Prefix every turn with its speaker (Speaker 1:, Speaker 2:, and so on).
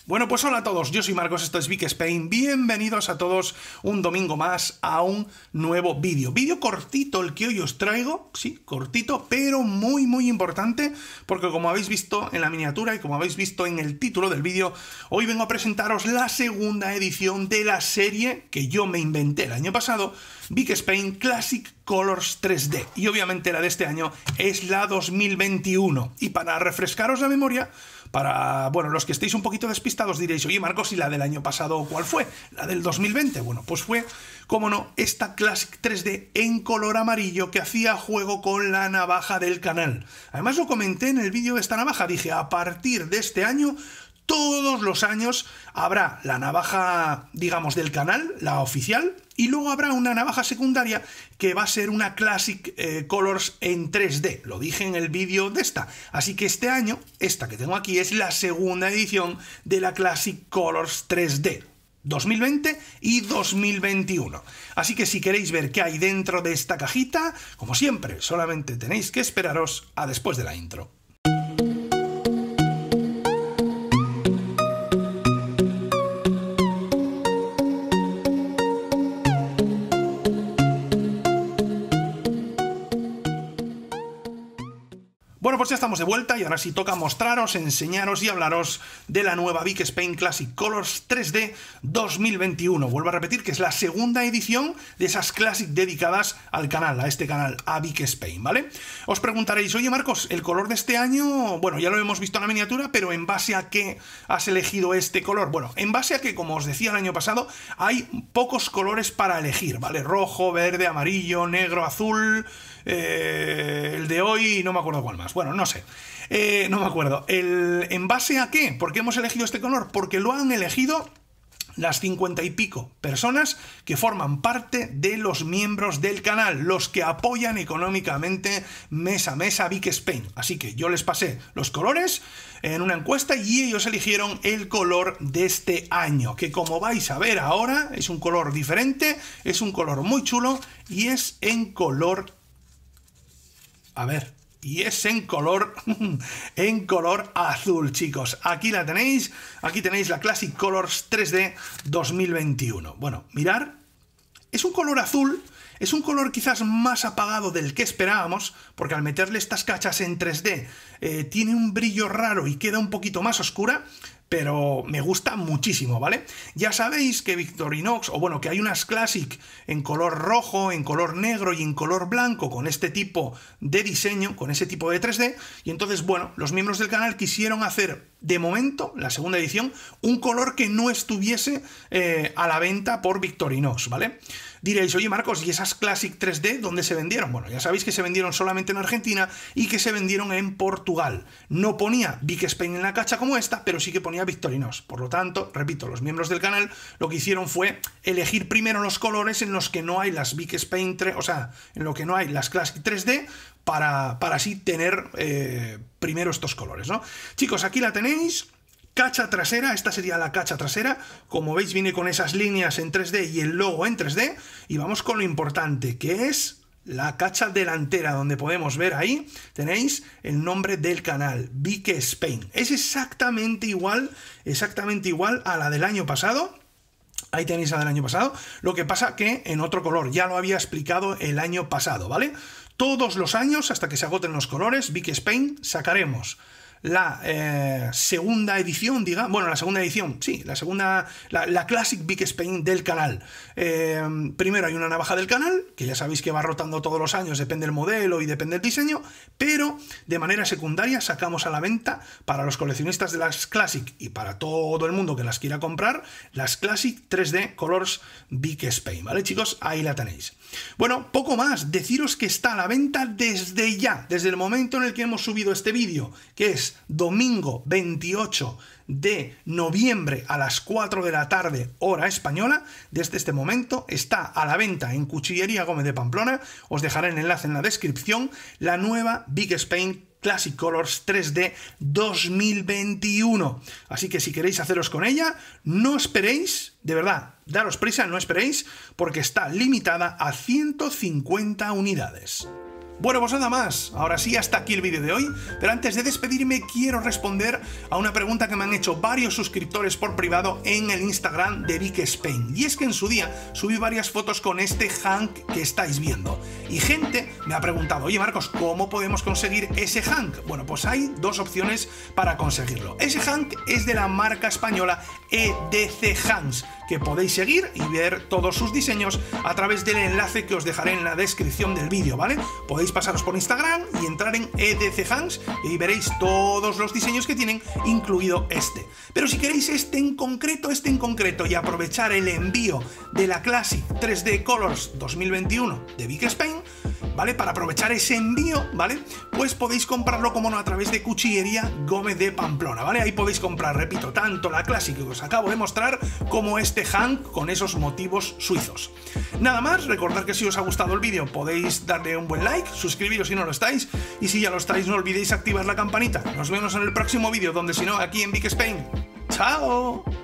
Speaker 1: Bueno, pues hola a todos, yo soy Marcos, esto es Vic Spain, bienvenidos a todos un domingo más a un nuevo vídeo. Vídeo cortito el que hoy os traigo, sí, cortito, pero muy importante, porque como habéis visto en la miniatura y como habéis visto en el título del vídeo, hoy vengo a presentaros la segunda edición de la serie que yo me inventé el año pasado, Vic Spain Classic Colors 3D, y obviamente la de este año es la 2021. Y para refrescaros la memoria, bueno, los que estéis un poquito despistados diréis, oye Marcos, ¿y la del año pasado cuál fue? ¿La del 2020? Bueno, pues fue, como no, esta Classic 3D en color amarillo que hacía juego con la navaja del canal. Además lo comenté en el vídeo de esta navaja, dije, a partir de este año, todos los años habrá la navaja, digamos, del canal, la oficial, y luego habrá una navaja secundaria que va a ser una Classic Colors en 3D. Lo dije en el vídeo de esta. Así que este año, esta que tengo aquí, es la segunda edición de la Classic Colors 3D. 2020 y 2021. Así que si queréis ver qué hay dentro de esta cajita, como siempre, solamente tenéis que esperaros a después de la intro. Bueno, pues ya estamos de vuelta y ahora sí toca mostraros, enseñaros y hablaros de la nueva Vic Spain Classic Colors 3D 2021. Vuelvo a repetir que es la segunda edición de esas Classic dedicadas al canal, a este canal, a Vic Spain, ¿vale? Os preguntaréis, oye Marcos, el color de este año, bueno, ya lo hemos visto en la miniatura, pero ¿en base a qué has elegido este color? Bueno, en base a que, como os decía el año pasado, hay pocos colores para elegir, ¿vale? Rojo, verde, amarillo, negro, azul, el de hoy no me acuerdo cuál más. Bueno, no sé. No me acuerdo. ¿En base a qué? ¿Por qué hemos elegido este color? Porque lo han elegido las 50 y pico personas que forman parte de los miembros del canal, los que apoyan económicamente mes a mes a Vic Spain. Así que yo les pasé los colores en una encuesta y ellos eligieron el color de este año, que como vais a ver ahora es un color diferente, es un color muy chulo y es en color... A ver... Y es en color azul, chicos. Aquí la tenéis, aquí tenéis la Classic Colors 3D 2021. Bueno, mirar, es un color azul, es un color quizás más apagado del que esperábamos, porque al meterle estas cachas en 3D tiene un brillo raro y queda un poquito más oscura, pero me gusta muchísimo, ¿vale? Ya sabéis que Victorinox, o bueno, que hay unas Classic en color rojo, en color negro y en color blanco con este tipo de diseño, con ese tipo de 3D, y entonces, bueno, los miembros del canal quisieron hacer, de momento, la segunda edición, un color que no estuviese a la venta por Victorinox, ¿vale? Diréis, oye Marcos, ¿y esas Classic 3D dónde se vendieron? Bueno, ya sabéis que se vendieron solamente en Argentina y que se vendieron en Portugal. No ponía Vic Spain en la cacha como esta, pero sí que ponía Victorinox. Por lo tanto, repito, los miembros del canal lo que hicieron fue elegir primero los colores en los que no hay las Vic Spain 3, o sea, en lo que no hay las Classic 3D, para así tener primero estos colores, ¿no? Chicos, aquí la tenéis. Cacha trasera, esta sería la cacha trasera, como veis viene con esas líneas en 3D y el logo en 3D, y vamos con lo importante, que es la cacha delantera, donde podemos ver ahí, tenéis el nombre del canal, Vic Spain. Es exactamente igual a la del año pasado. Ahí tenéis la del año pasado, lo que pasa que en otro color, ya lo había explicado el año pasado, ¿vale? Todos los años, hasta que se agoten los colores, Vic Spain sacaremos la segunda edición, digamos, bueno, la segunda edición, sí, la Classic Vic Spain del canal. Primero hay una navaja del canal, que ya sabéis que va rotando todos los años, depende del modelo y depende del diseño, pero de manera secundaria sacamos a la venta para los coleccionistas de las Classic y para todo el mundo que las quiera comprar, las Classic 3D Colors Vic Spain, ¿vale, chicos? Ahí la tenéis. Bueno, poco más, deciros que está a la venta desde ya, desde el momento en el que hemos subido este vídeo, que es domingo 28 de noviembre a las 4 de la tarde, hora española. Desde este momento está a la venta en Cuchillería Gómez de Pamplona, os dejaré el enlace en la descripción, la nueva Vic Spain Classic Colors 3D 2021. Así que si queréis haceros con ella, no esperéis, de verdad, daros prisa, no esperéis, porque está limitada a 150 unidades. Bueno, pues nada más, ahora sí, hasta aquí el vídeo de hoy, pero antes de despedirme quiero responder a una pregunta que me han hecho varios suscriptores por privado en el Instagram de Vic Spain, y es que en su día subí varias fotos con este Hank que estáis viendo, y gente me ha preguntado, oye Marcos, ¿cómo podemos conseguir ese Hank? Bueno, pues hay dos opciones para conseguirlo. Ese Hank es de la marca española EDC Hanks, que podéis seguir y ver todos sus diseños a través del enlace que os dejaré en la descripción del vídeo, ¿vale? Podéis pasaros por Instagram y entrar en EDC Hanks y ahí veréis todos los diseños que tienen, incluido este. Pero si queréis este en concreto y aprovechar el envío de la Classic 3D Colors 2021 de Vic Spain, ¿vale? Para aprovechar ese envío, ¿vale? Pues podéis comprarlo, como no, a través de Cuchillería Gómez de Pamplona, ¿vale? Ahí podéis comprar, repito, tanto la Classic que os acabo de mostrar como este Hank con esos motivos suizos. Nada más, recordad que si os ha gustado el vídeo podéis darle un buen like, suscribiros si no lo estáis, y si ya lo estáis no olvidéis activar la campanita. Nos vemos en el próximo vídeo, donde si no, aquí en Vic Spain. ¡Chao!